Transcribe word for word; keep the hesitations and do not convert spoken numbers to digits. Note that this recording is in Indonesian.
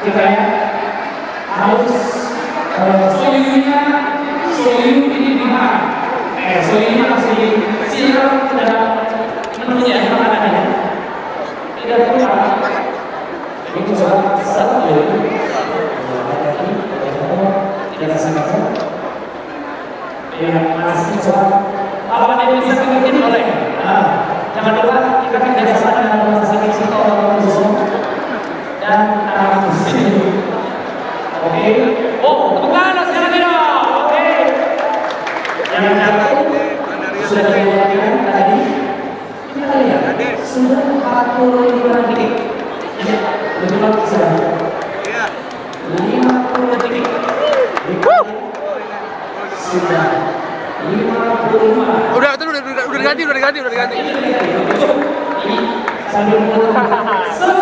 kita ya harus uh, soyunya soyu ini di mana? Eh soyunya masih siram ke dalam menunya makanannya. Tidak perlu ini coba salah ya. Tidak sengaja. Yang masih coba apa yang bisa dibikin oleh? Nah, jangan lupa kita kerjasama dengan rumah sakit Cito dan anak musik. Oke. Oh, tepuk tangan sekarang tidak. Oke. Yang satu sudah dilakukan tadi. Kita lihat sudah empat puluh lima detik. Ya, lebih bagus sudah. lima puluh detik. Sudah lima puluh lima. Udah, itu udah udah udah diganti, udah diganti, udah diganti. Sambil